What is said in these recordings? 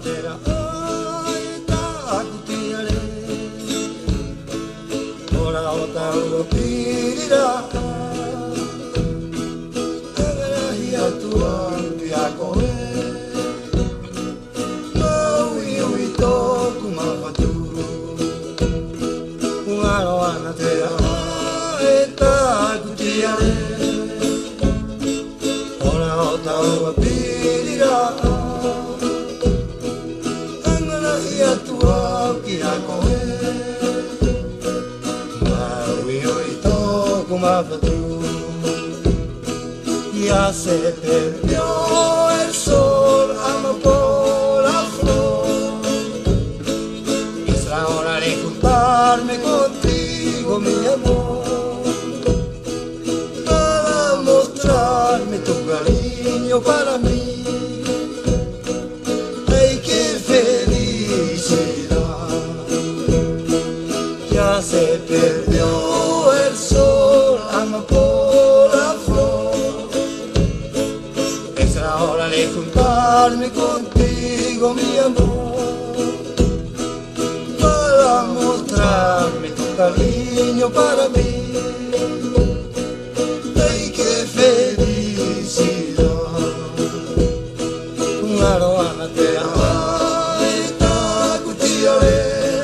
tera ai ta kutiare ora o ta o pirira agara ia tua ia koe mau i to kuma fatu ungaro ana tera ai ta kutiare ora o ta o pirira ia tua kia koe Maui oi toku mafatu Ya se perdió el sol amor la flor Es la hora de juntarme contigo mi amor Para mostrarme tu cariño para mí se perdió el sol, amapola flor. Es la hora de juntarme contigo, mi amor, para mostrarme tu cariño para mí. ¡Ay, qué felicidad! Un aroma te ama, esta cuchillaré.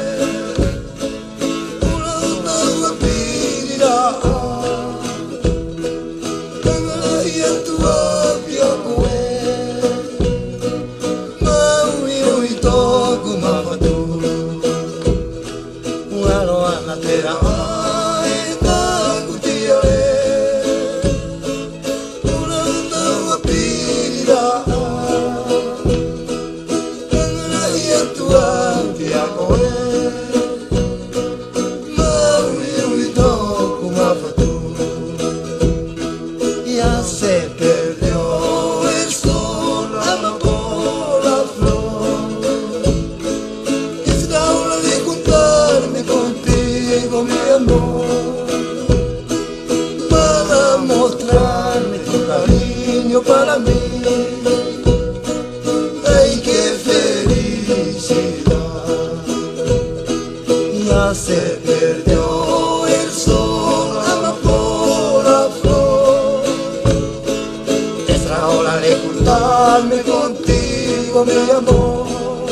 Para mí, ay qué felicidad, ya se perdió el sol, amapola flor, es la hora de juntarme contigo mi amor,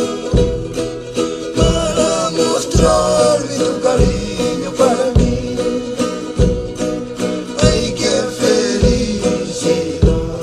para mostrarme tu cariño para mí, ay qué felicidad.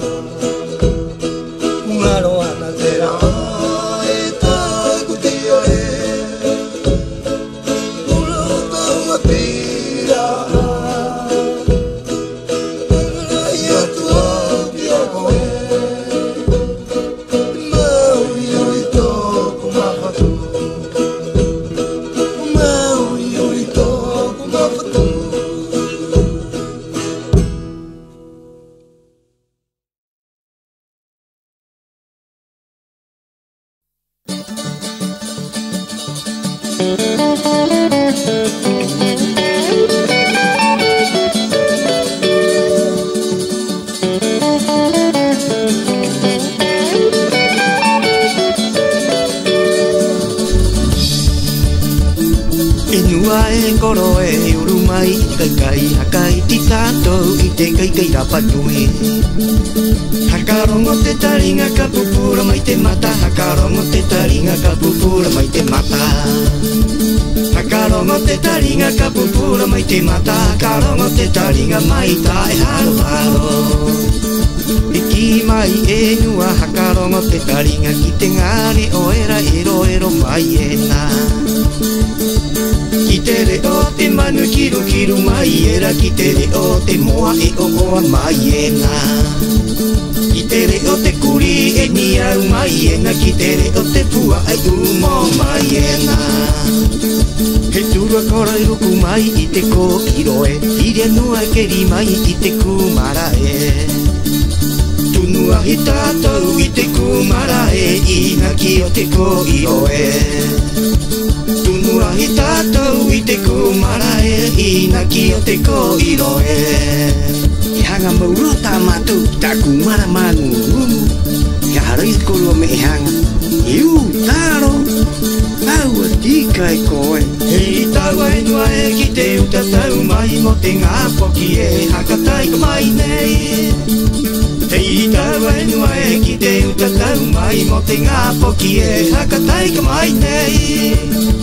Hakarongo te taringa ka pupura mai te mata Hakarongo te taringa ka pupura mai te mata Hakarongo te taringa ka pupura mai te mata Hakarongo te taringa mai tae haro haro Iki mai e nua hakarongo te taringa ki te ngare o era ero ero mai e na Ki te reo te manu kiru kiru mai era Ki te reo te moa e o oa mai e na Ki te reo te kuri e ni au mai e na Ki te reo te pua ai umo mai e na He tura kora i roku mai i te ko iroe Ire nua ke ri mai i te kumara e Tunua hi tātou i te kumara e Ina ki o te ko iroe Tunua hi tātou i te kumara e Ina ki o te ko iroe E hanga mauro tā mātou tā kumara manu Ia haroi kolo me e hanga I Iu taro Aua tika e koe Hei tawa e nua e ki te uta tau mai mo te ngā poki e hakatai ka mai nei. Hei tawa e nua e ki te uta tau mai mo te ngā poki e hakatai ka mai nei.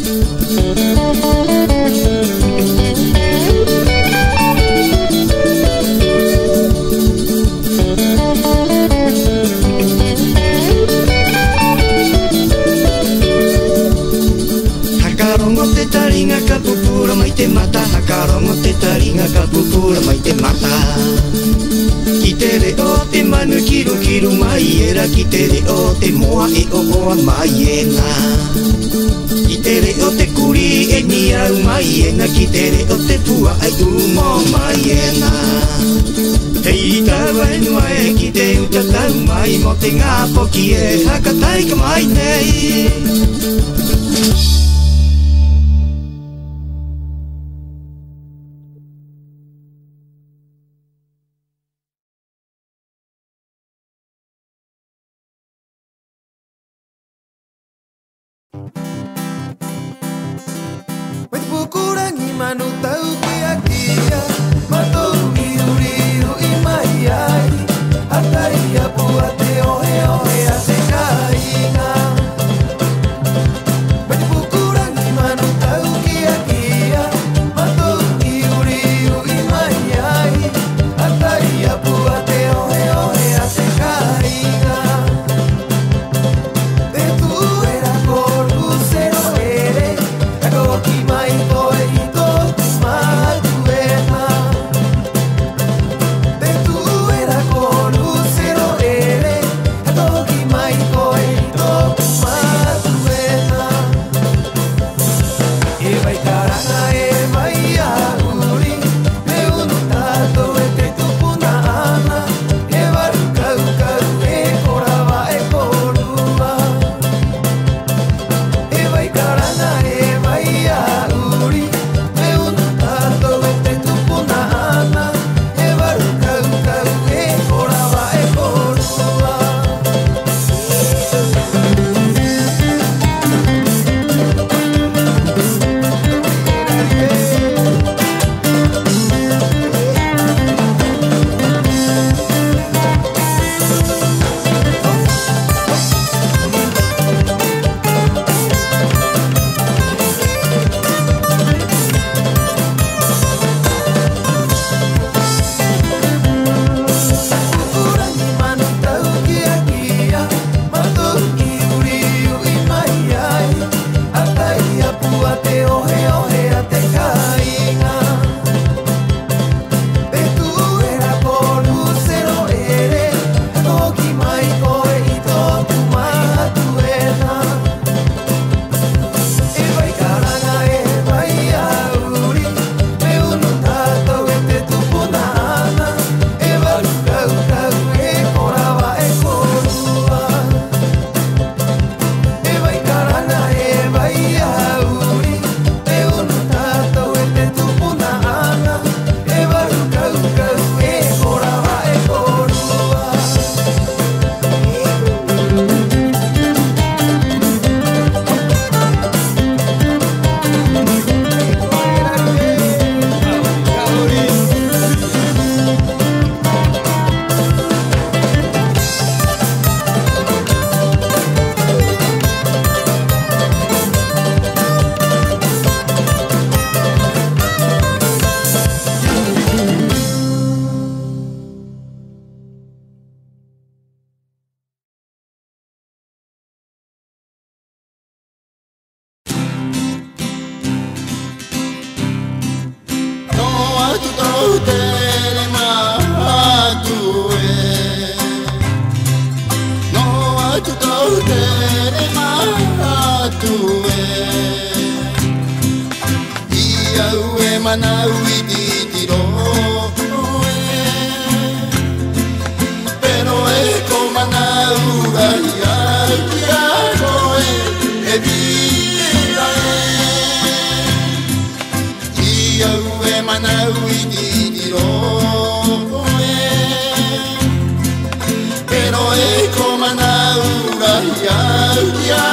Hakarongo te taringa ka pupura mai te mata. Hakarongo te taringa ka pupura mai te mata. Ki te reo te manu kiru kiru mai era. Ki te reo te moa e o oa mai e ngā. Ki te reo te kuri e ni au mai e ngā. Ki te reo te pua ai umo mai e ngā. Hei tawa e nua e ki te uta tau mai mo te ngā poki e hakatai ka mai nei. Kurangi manu tau kia kia Matou i uriu i mai ai Hatai a pua te ohe ohe a te kainga Kurangi manu tau kia kia Matou i uriu i mai ai Hatai a pua te ohe ohe a te kainga Te tu era koru zero ere Ako ki mai koe i toku matuena Te tu era koru zero ere Ako ki mai koe i toku matuena E vai karanga e vai a uri Me unu tato e te tupuna ana E varu kau kau e korawa e korua E vai karanga e vai a uri Me unu tato e te tupuna ana E varu kau kau e korawa e korua Kurangi manu tau kia kia Matou i uriu i mai ai Hatai a pua te ohe ohe a te kainga Te tu era koru zero ere Koki mai koe i toku matuena E vai karanga e vai a uri Me unu tatou e te tupuna ana E varu kau kau e korawa e korua E vai karanga e vai a uri Me unu tatou e te tupuna ana E varu kau kau e korawa e korua No atu tau tere mahatue No atu tau tere mahatue Ia ue manau i titiro Pero e ko manau rai ai a koe e vira Ia ue manau i titiro Pero e ko manau rai ai a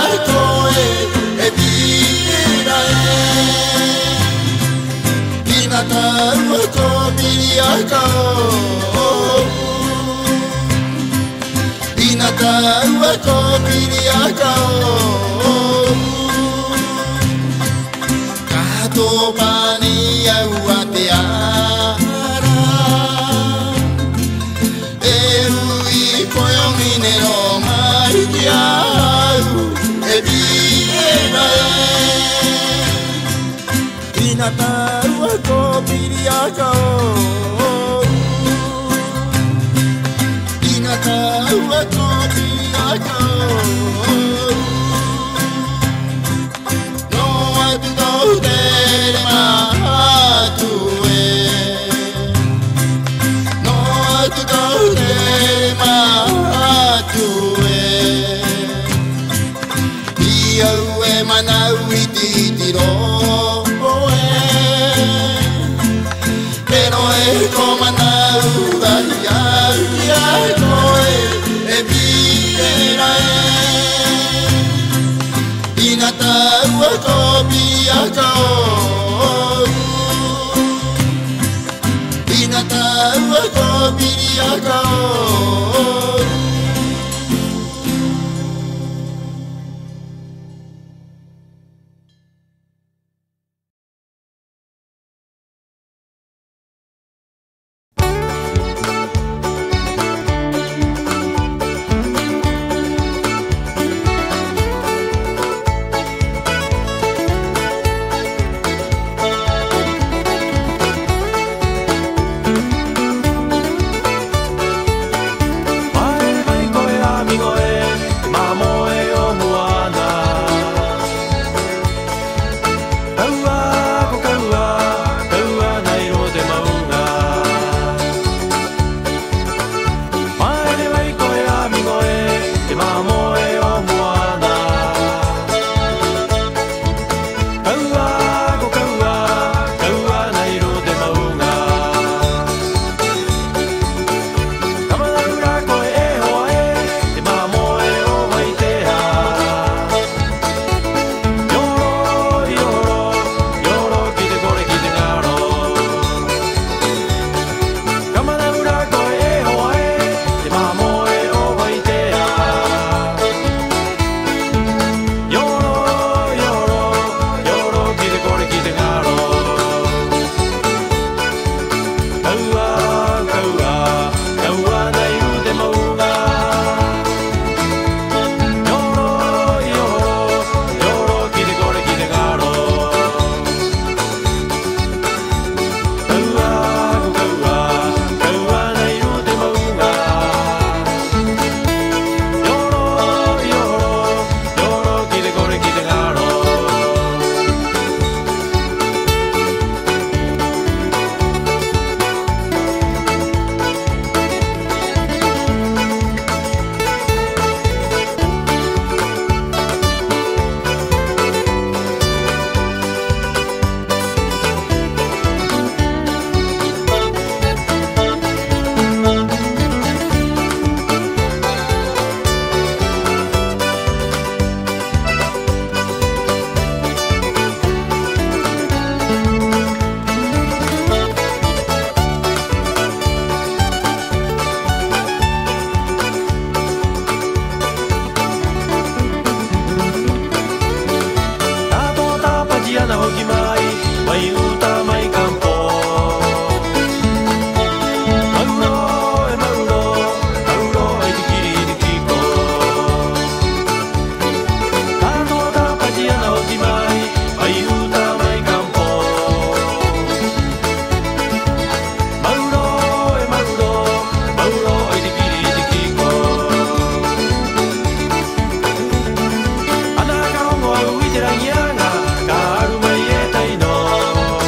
「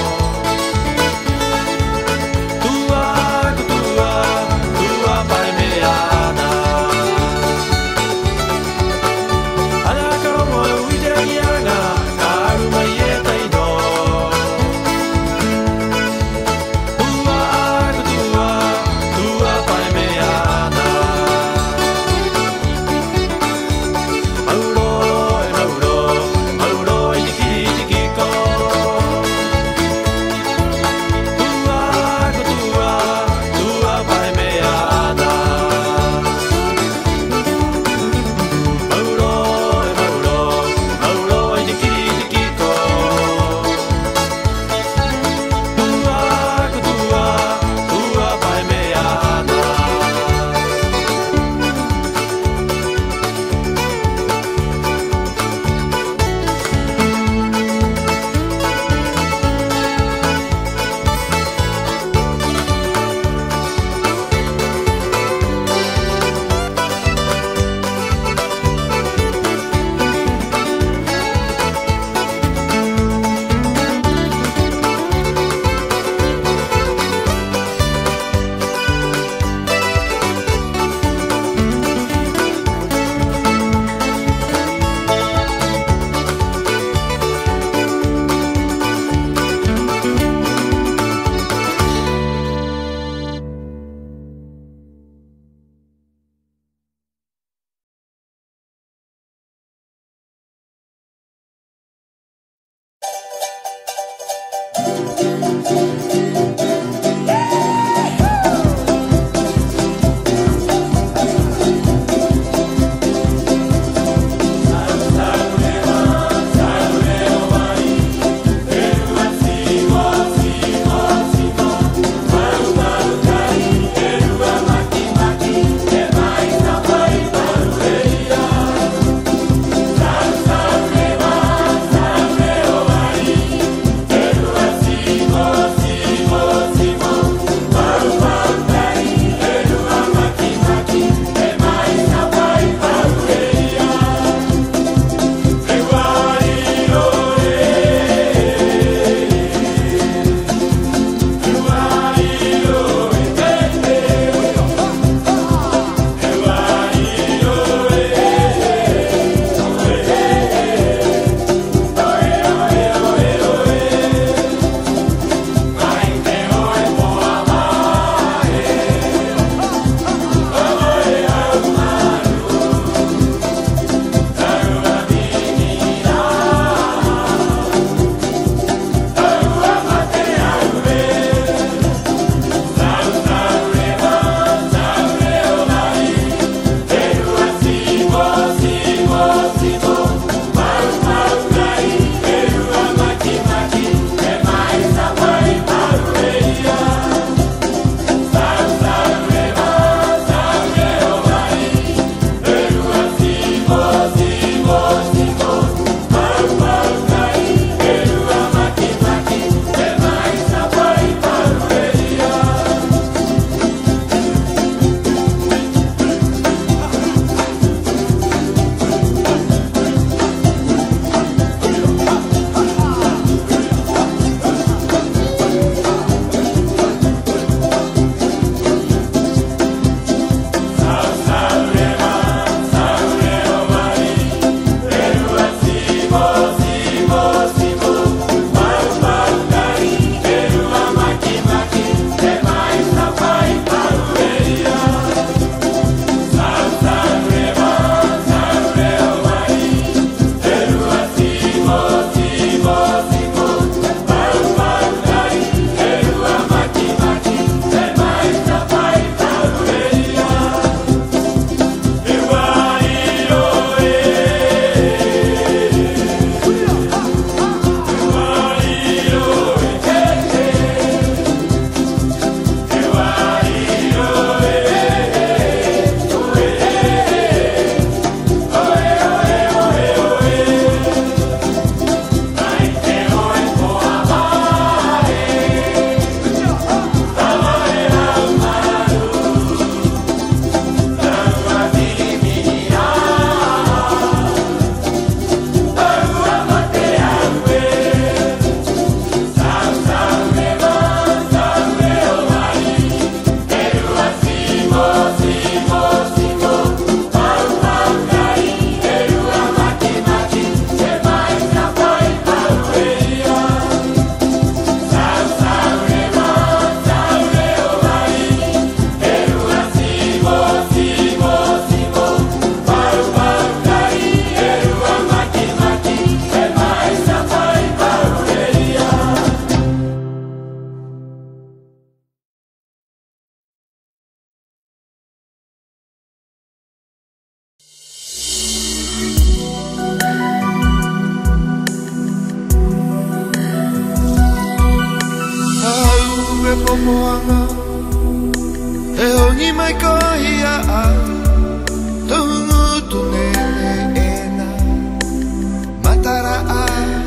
popoanga e hongi mai ko hia a tungu tunele ena matara a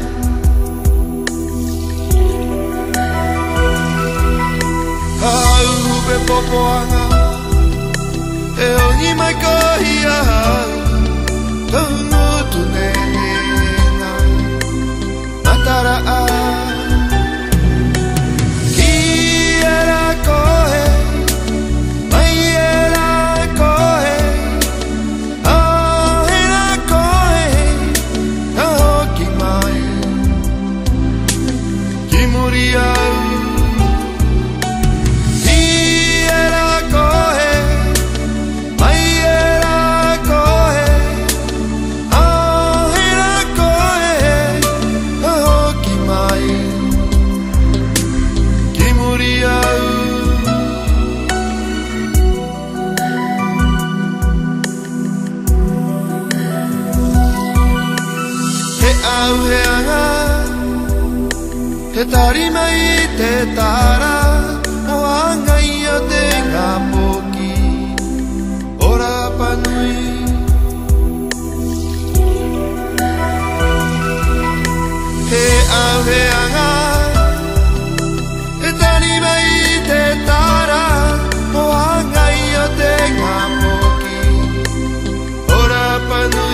au be popoanga e hongi mai ko hia a tungu tunele ena matara a Te tari mai te tara o anga ia te ngā poki ora panui He au he anga Te tari mai te tara o anga ia te ngā poki ora panui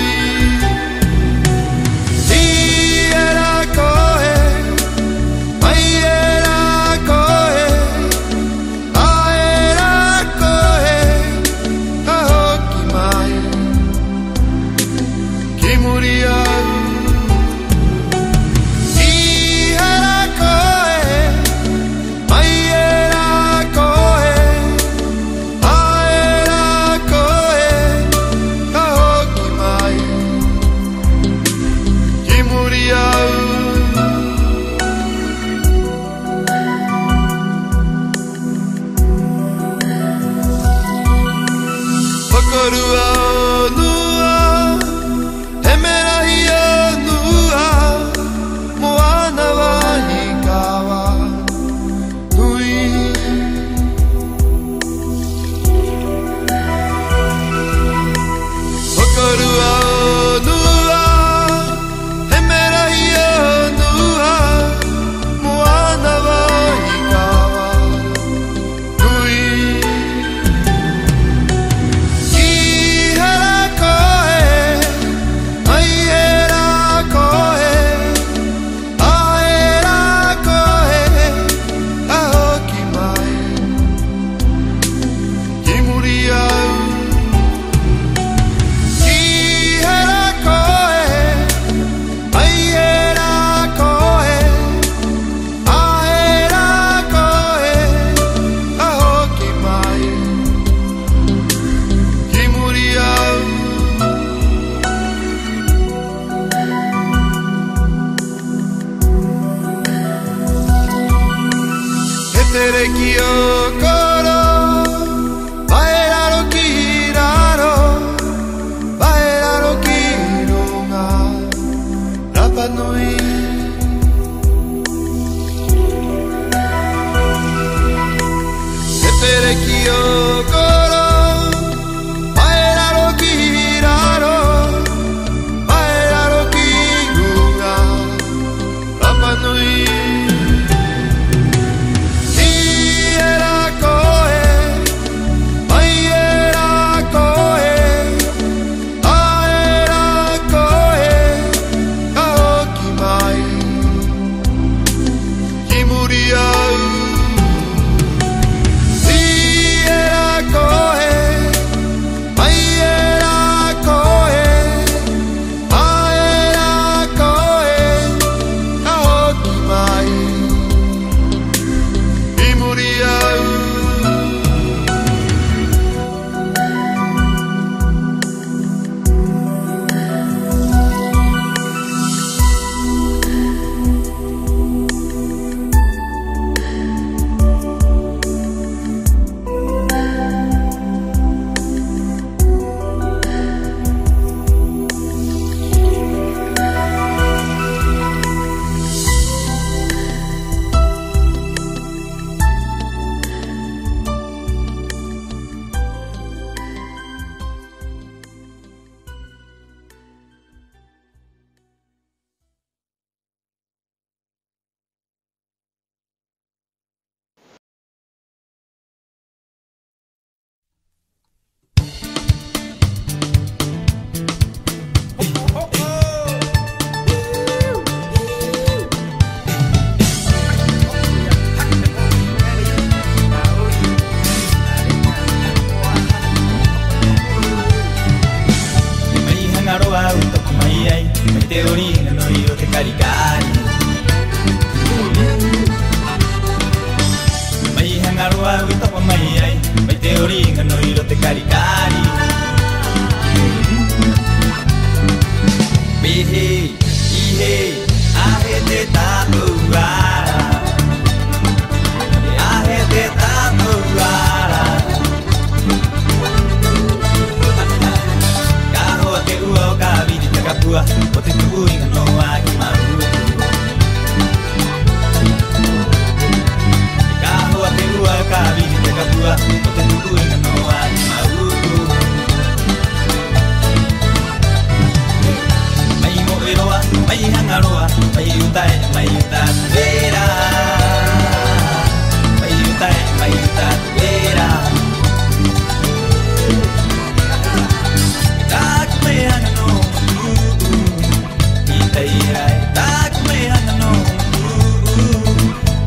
Quiero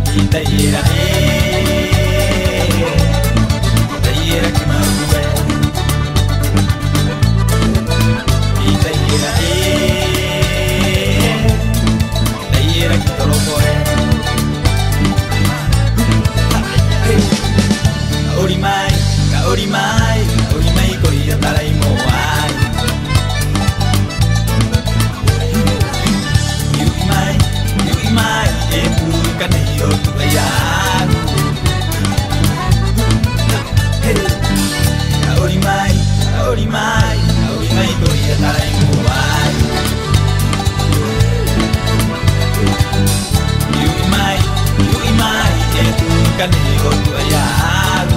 Itaira Itaira kimaue Itaira Itaira kitolokoe Orimai Orimai Orimai koia tarai moai Yuimai epu kaneyo tuayaru Orimai Orimai Orimai koia tarai moai Yuimai epu kaneyo tuayaru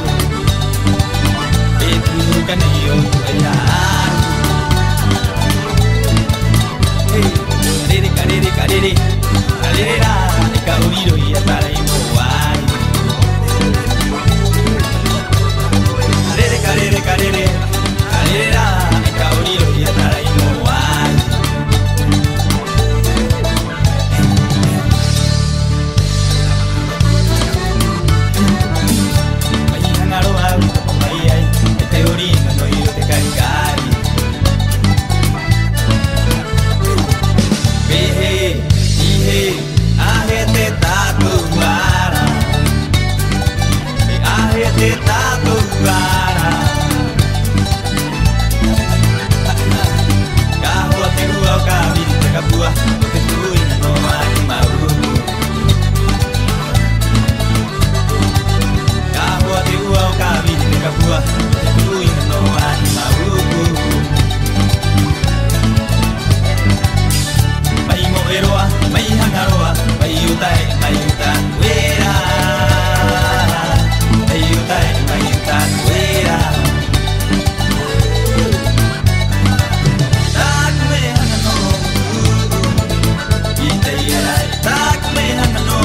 Kaneyo tuayaru Karere Karere ra Eka uriro ia tarai moai Karere ra Eka uriro ia tarai moai Mai hangaro au mai ai Ete orina no iro te karikari Behe, ihe, ahe te tatu ara Ahe te tatu ara Kahua te hua o kawiri te kapua O te tuina no maki mauru Kahua te hua o kawiri te kapua O te tuina no maki mauru Mai moeroa, mai hangaroa, mai utai, mai utan wera Mai utai, mai utan wera Tak me hangano, kita ira, tak me hangano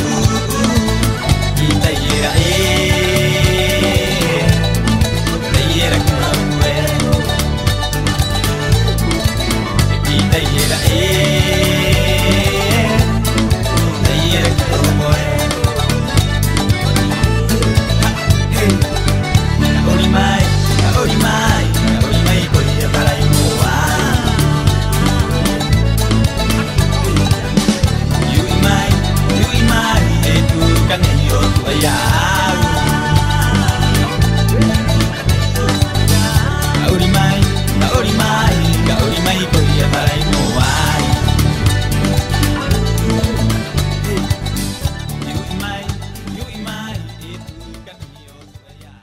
Kita ira, kita ira kuna wera Kita ira, Orimai koia tarai moai Yuimai etu kaneyo tuayaru Orimai koia tarai moai Yuimai etu kaneyo tuayaru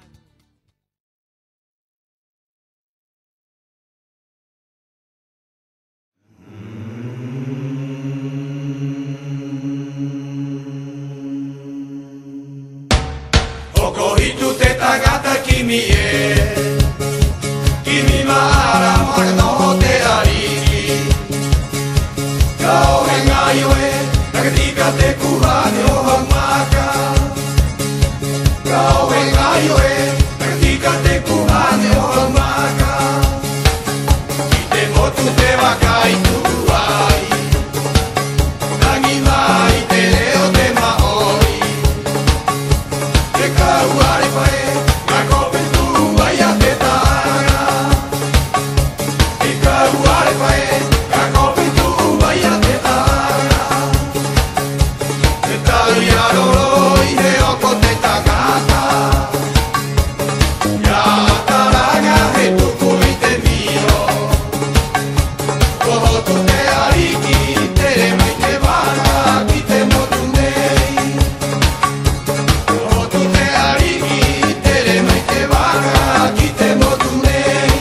Hitu te tagata kimi e Kimi maara magano te ariki Kau he ngai oe Nakatika te kuhane o hamaka Kau he ngai oe Nakatika te kuhane o hamaka I te motu te wakai tuai Nangi mai te leo te maori Te kauare pae, ka kope tu vai a te taga Te kauare pae, ka kope tu vai a te taga Te tauri aroroi he oko te tagata Ia ataraga he tuku I te mio Kohotu te ariki, tere mai te waka ki te motu nei Kohotu te ariki, tere mai te waka ki te motu nei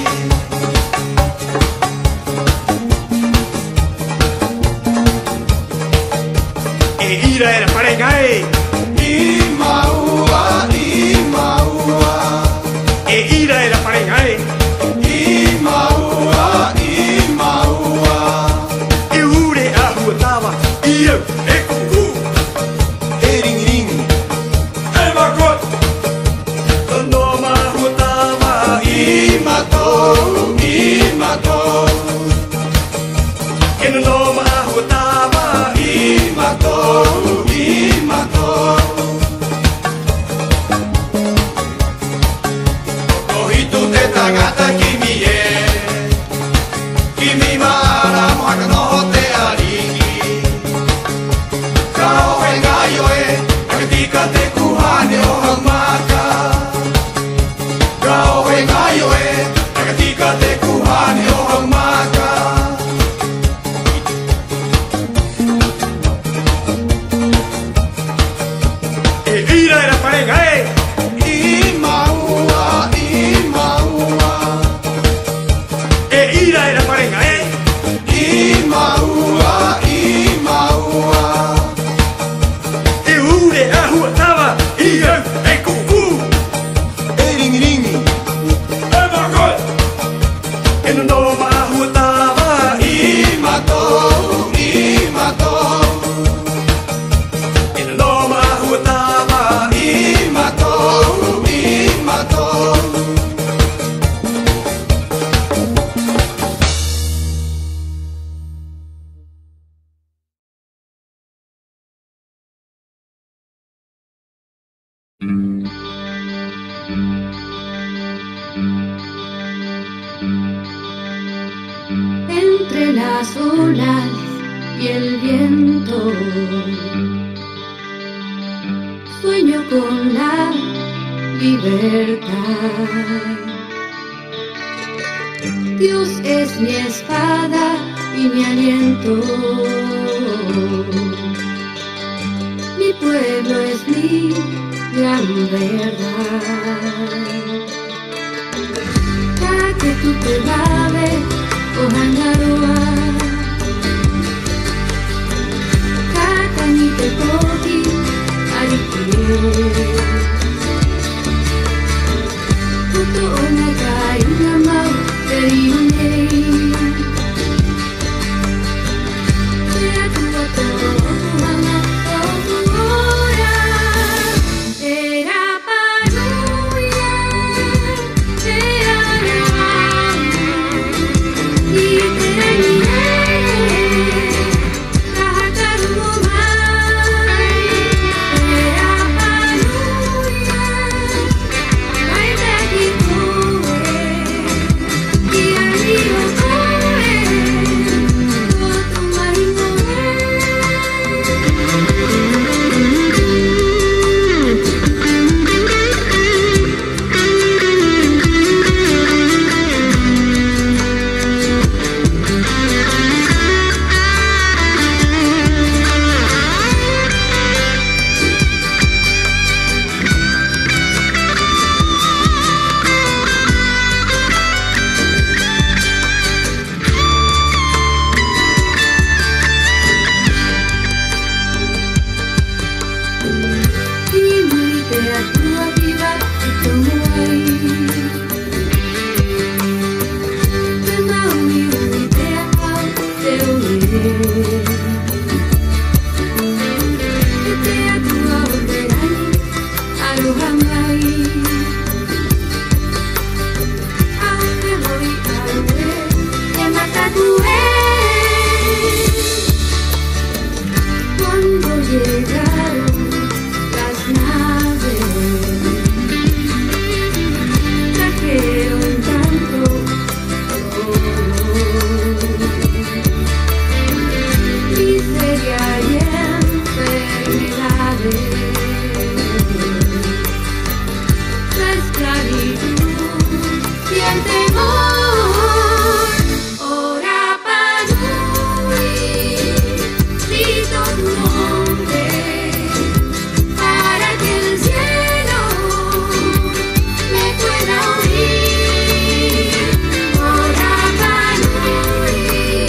E ira era parengai I maua E ira era parengai I maua E ure a rua tava E eu e cucu E ring ring E magot No ma rua tava I matou Que no ma rua tava I matou Takatika te kuhane o hamaka Ka oe ngai oe Takatika te kuhane o hamaka E ira era parenga e I maua E ira era parenga e I maua E ure a hua tava I au e kuku E ringiringi E makoi E no noma a hua tava I matou E no noma a hua tava I matou Entre las olas y el viento sueño con la libertad. Dios es mi espada y mi aliento. Mi pueblo es mi gran verdad. Que tú te laves o hangaroa Kaka ni te koki arike Kuto o nagai na mau te iunei Te atua to hanga o ora Era panuia Te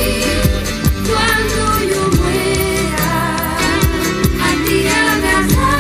Cuando yo muera, a ti abrazar.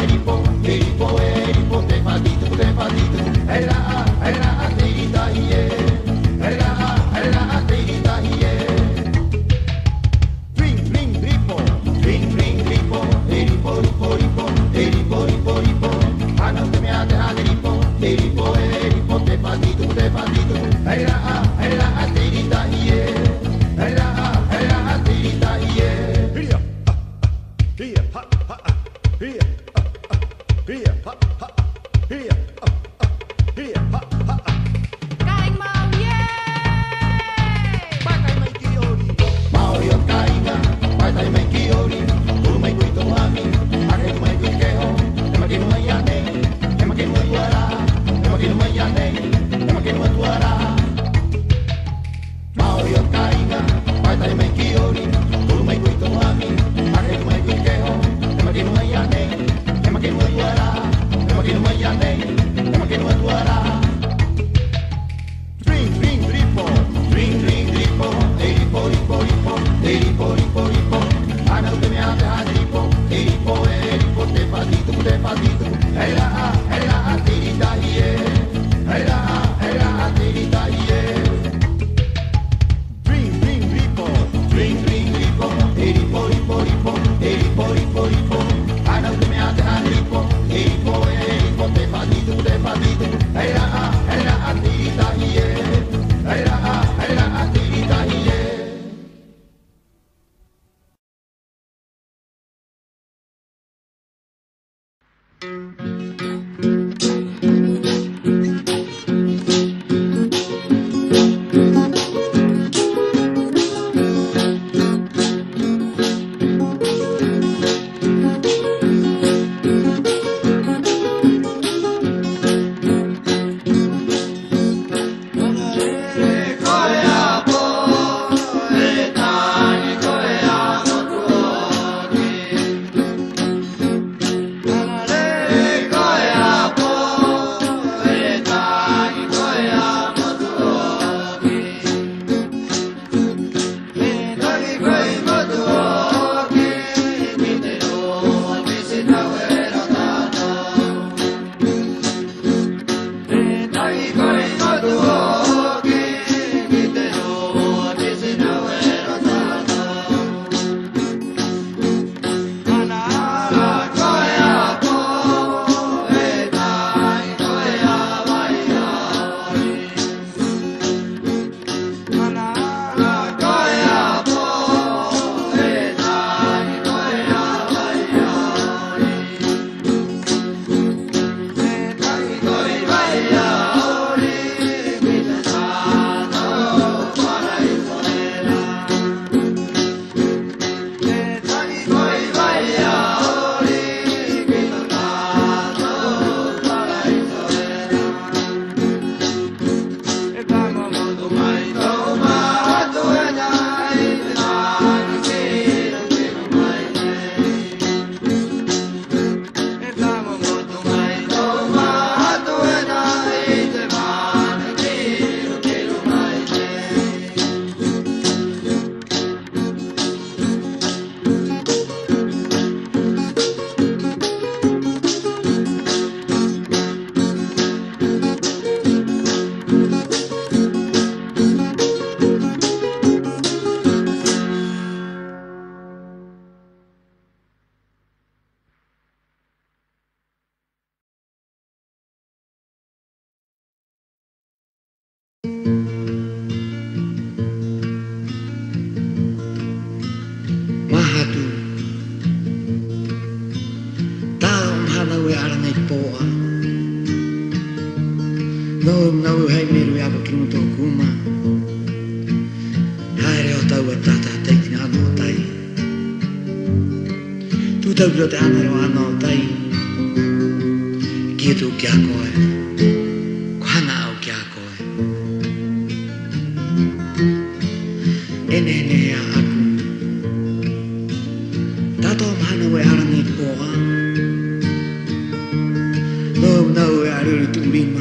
Tau te anero anō tai Ki tu kia koe Kohana au kia koe Ene hea aku Tato mahana we arani poa Nau e aruri tu rima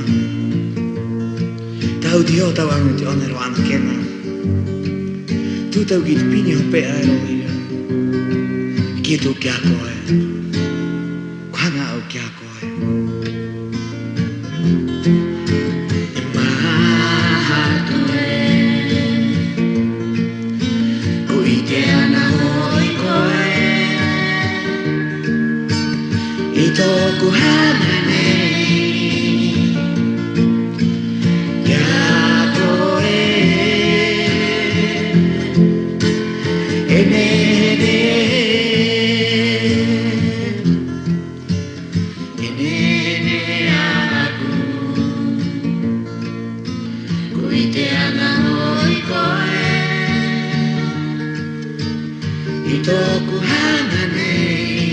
Tau ti ho tau anu te onero ana kena Tu tau ki te pini ho pe aero ira Ki tu kia koe Kohana o kia koe Tōku hana nei Kia koe E nene E nene aku Kui te ana hoi koe I tōku hana nei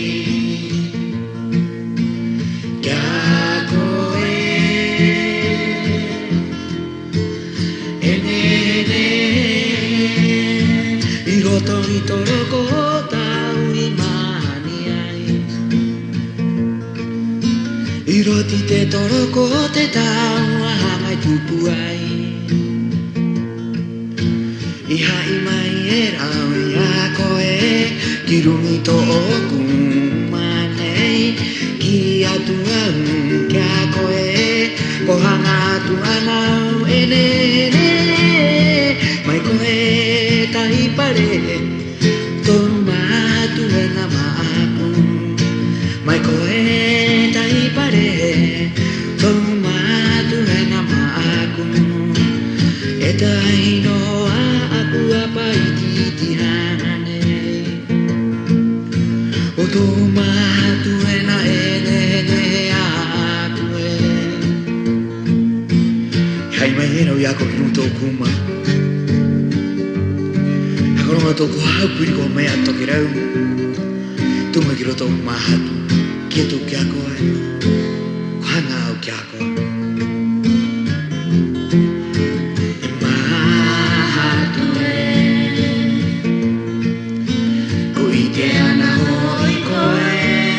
Tori toroko tau I mani ai I roti te toroko te tau a mai tupu ai I hai mai e rau I a koe Ki rungi to oku manei Ki atu au kia koe Ko hanga atu anau e nene Mai koe tai pare Tomatu e na maapu Mai koe tai pare Tomatu e na maapu E tai noa aku apa I titi hane O tomatu e na enene aku e Hai mai e rau iako ki nuto kuma Koronga tōku haupiri ko mea toki rau Tunga ki roto mahatu Kia tō kia koe Ko hanga au kia koe E mahatu e Ko I te ana hoi koe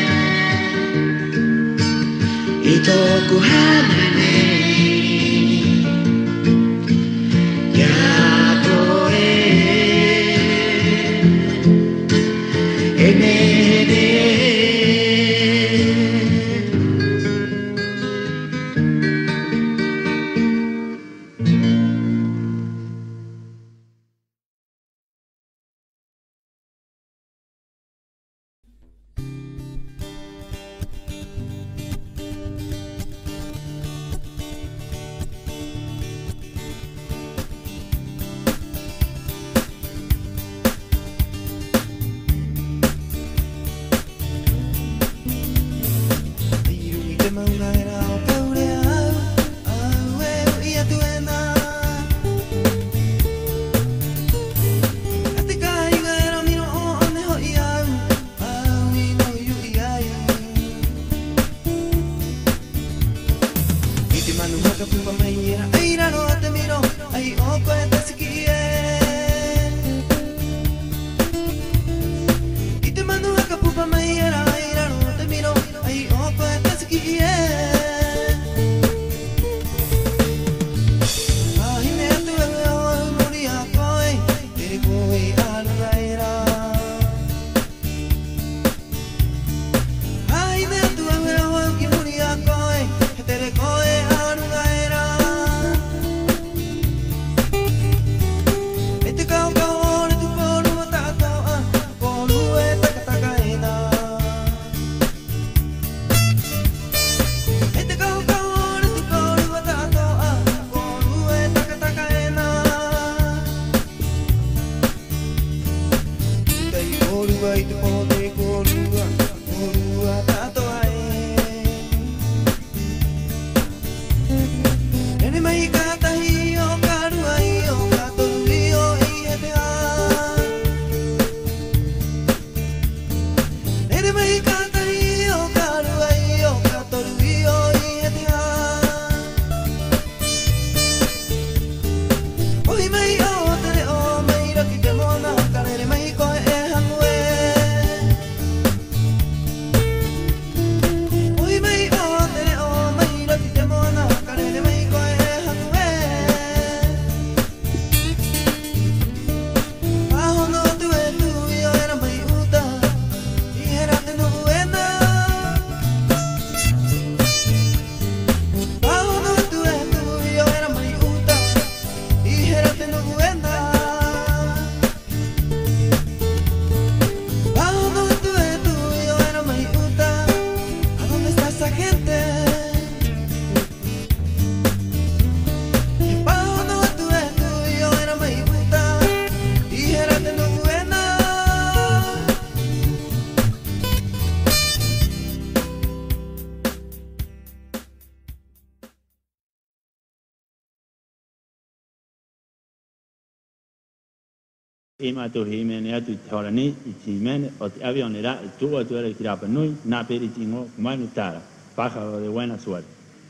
I tōku hana nei esa gente. Y pa' cuando tú eres tuyo era me gusta y era de no buena. Ima tu himene atu taurani ichimene o te avión era tu atu era kirapa nui na peri tingo manu tara pájaro de buena suerte.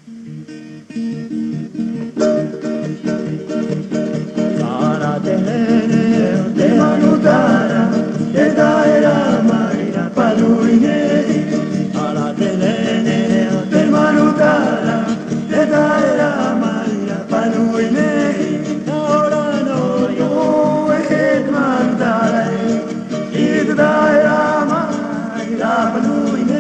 Para tener te manu tara te daera maira paluine. Para tener te manu tara te daera maira paluine. Ahora no yo es mandare y te daera maira paluine.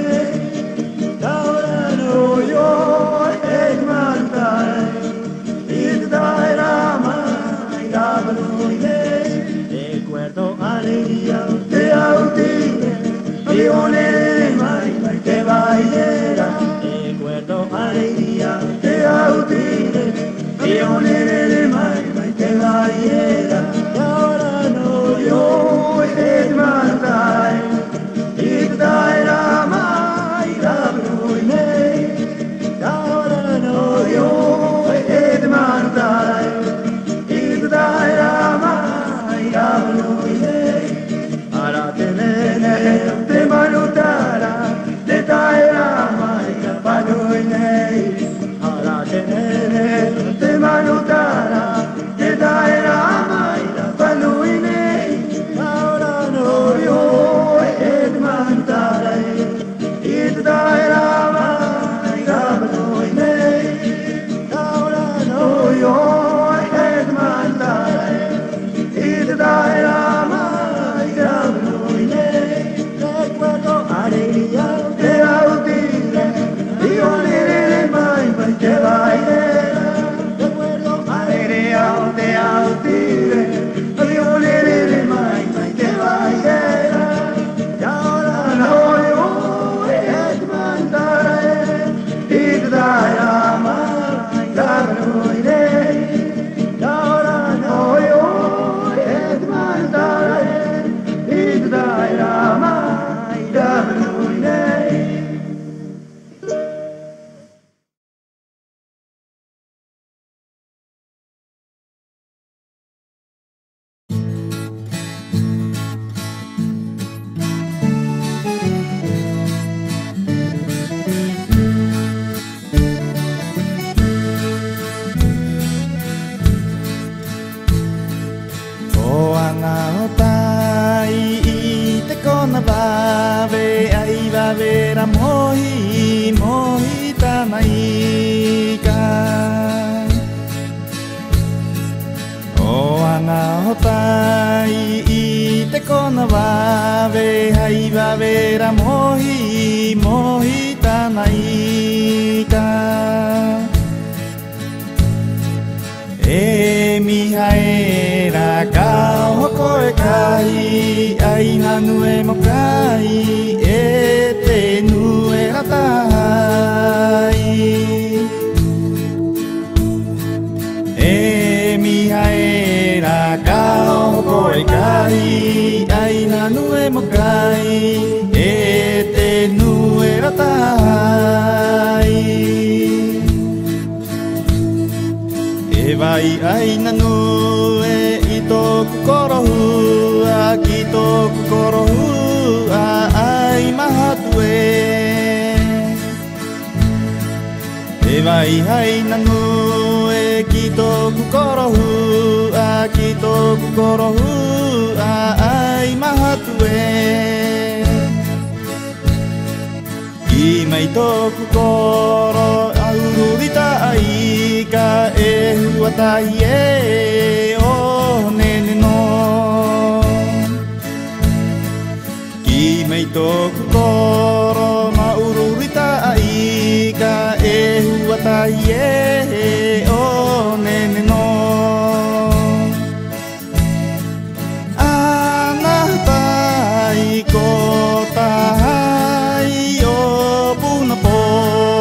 Ahora no yo es mandare y te daera maira paluine. Recuerdo alegría de autine, violere mai te bailera. Recuerdo alegría de autine, violere mai te bailera. Y ahora no yo es mandare y te daera maira paluine. Ahora no yo es mandare y te daera maira paluine. Para tener te manutara te daera maira paluine. Para tener te manutara te daera maira paluine. Ahora no yo es mandare y te daera maira paluine. Ahora no yo es mandare y te daera maira paluine. Recuerdo alegría de autile, violere mai te bailera. Recuerdo alegría de autile, violere mai te bailera. Y ahora no yo es mandare y te daera maira paluine. Y ahora no yo es mandare y te daera maira paluine. O anga o tai I te kona wawe ai wawera mohi, mohi tana ika. O anga o tai I te kona wawe ai wawera mohi, mohi tana ika. E miha e ra ka hoko e kai ai nanu e mo kai e te nu e ratai. E miha e ra ka hoko e kai ai nanu e mo kai e te nu e ratai. E vai ai nanu e I tōku korohua ki tōku korohua ai mahatu e. E vai ai nanu e ki tōku korohua ki tōku korohua ai mahatu e. Ki mai tōku koro aururita ai ka e huatahi e o nene no. Ki mai tōku koro maururita ai ka e huatahi e o nene no. Ana tai ko tai o puna po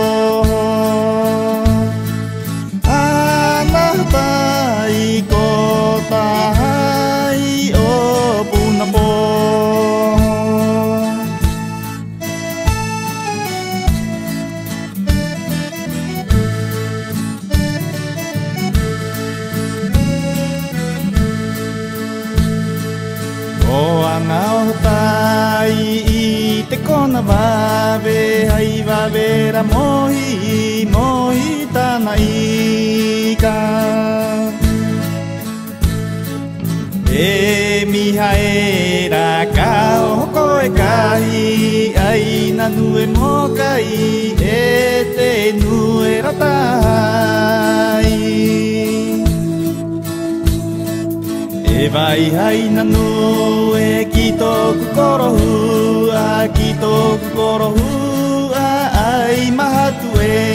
era mohi mohi tana ika e miha era kao koe kai ai na nue mo kai e te nue ratai e vai hai na nue ki toku korohua ki toku korohua ai mahatu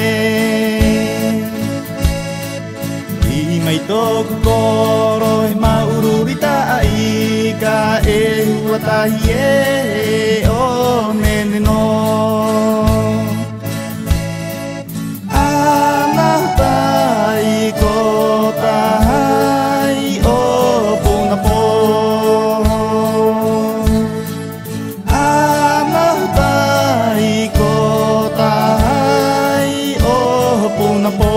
i mai toku koro e maururita ai ka e huatahi e o nene no anatai ko tahai o punapo anatai ko tahai o punapo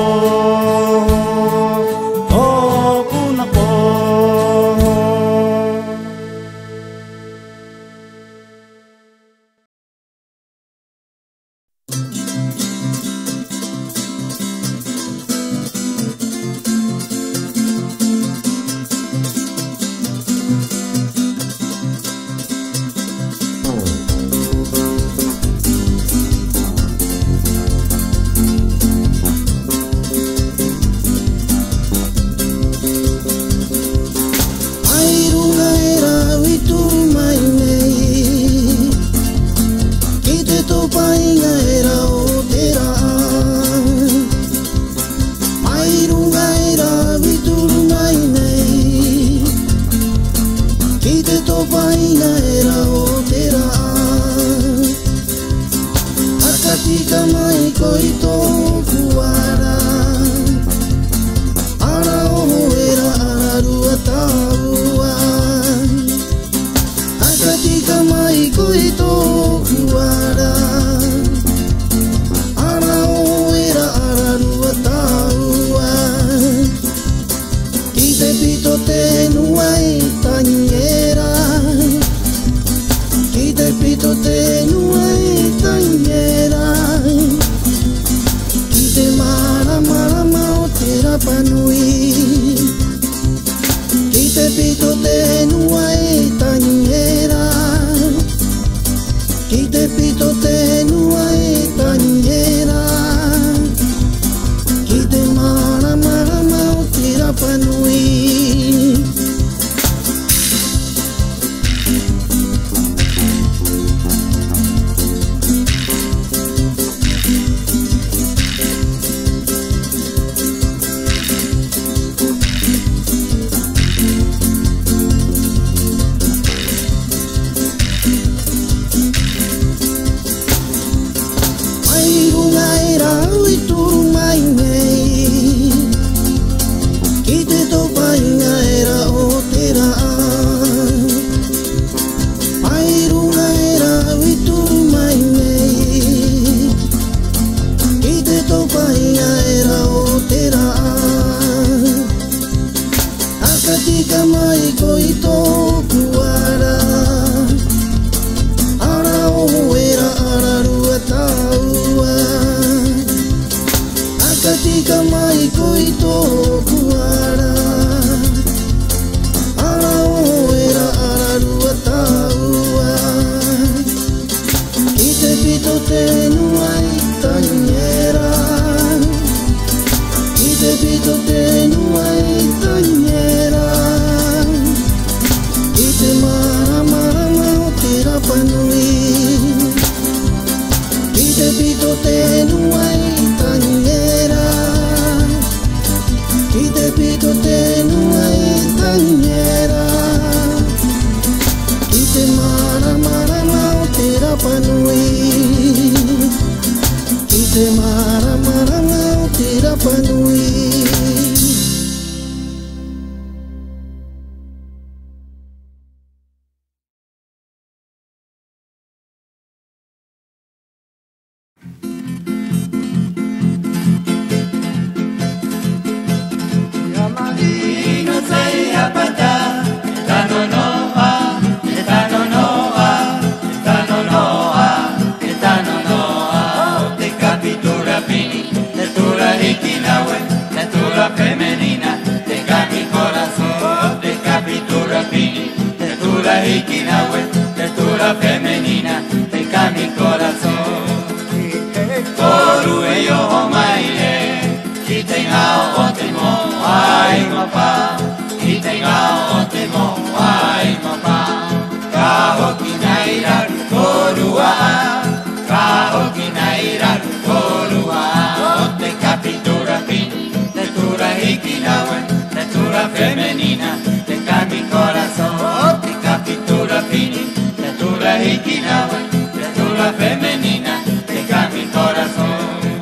pini, textura hikinawe, textura femenina, tenga mi corazón. Tenga pintura pini, textura hikinawe, textura femenina, tenga mi corazón. Toru ello omaire, y tenga otemo, ay mapa, y tenga otemo, ay mapa. Kaho kinaira korua, kaho kinaira korua. Tenga pintura pini, textura hikinawe, textura femenina, tenga mi corazón. Tenga pintura pini, textura hikinawe, textura femenina, tenga mi corazón.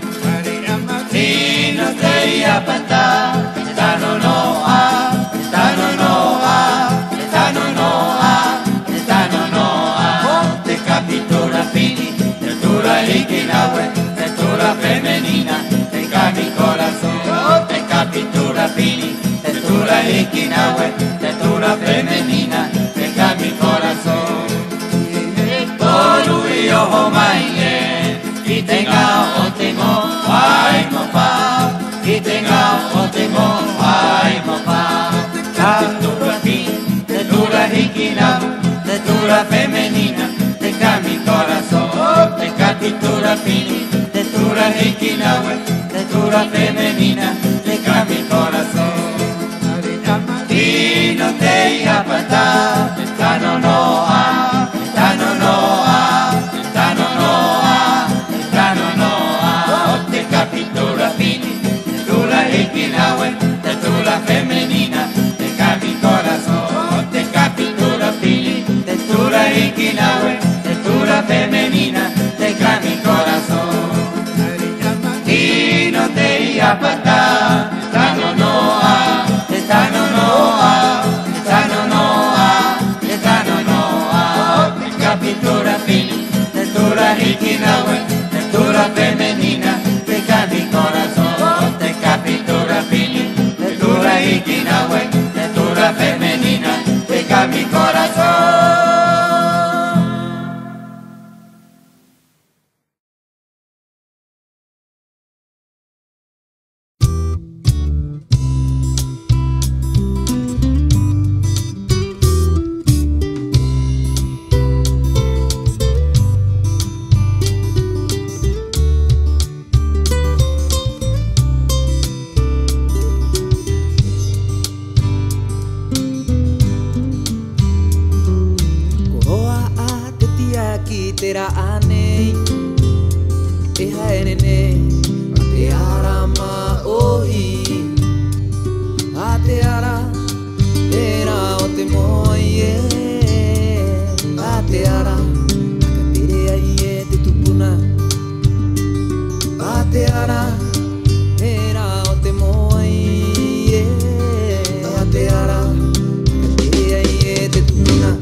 Y no te apata, estano no a, estano no a, estano no a, estano no a. Tenga pintura pini, textura hikinawe, textura femenina, tenga mi corazón. Tenga pintura pini, textura hikinawe, textura femenina, tenga mi corazón. Toru y ojo maye, y tenga otemo, ay mopa, y tenga otemo, ay mopa. Textura pini, textura hikinawe, textura femenina, tenga mi corazón. Tenga pintura pini, textura hikinawe, textura femenina, tenga mi corazón. Y no te apata, estano no a, estano no a, estano no a, estano no a. Tenga pintura pini, textura hikinawe, textura femenina, tenga mi corazón. Tenga pintura pini, textura hikinawe, textura femenina, tenga mi corazón. Y no te apata, estano no a, estano no a, estano no a, estano no a. Tenga pintura pini, textura hikinawe, textura femenina, tenga mi corazón. Tenga pintura pini, textura hikinawe, textura femenina, tenga mi corazón. Tera anei eha enene ate ara ma ohi ate ara era o te moie ate ara akatere ai e te tupuna ate ara era o te moie ate ara akatere ai e te tupuna.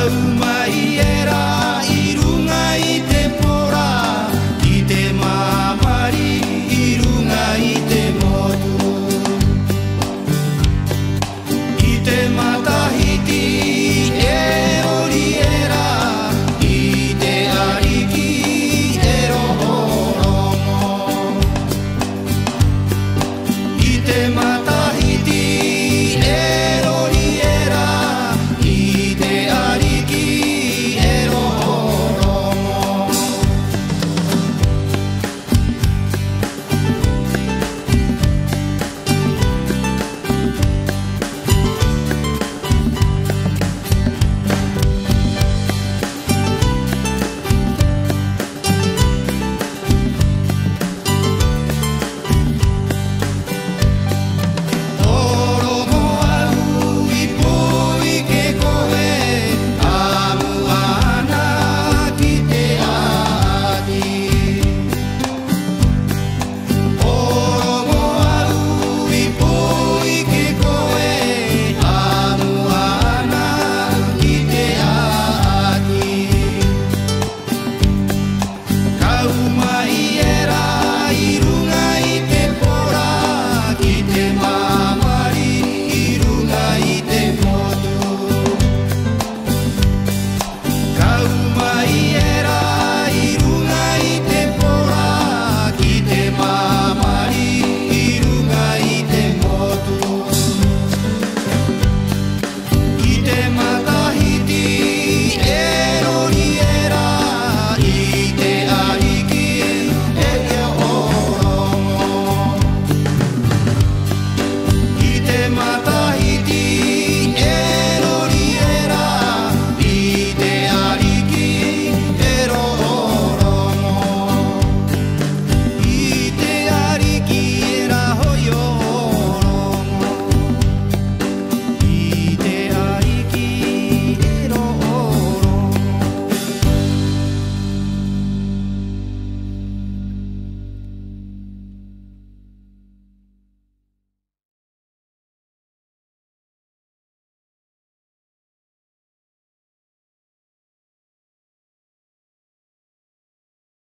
au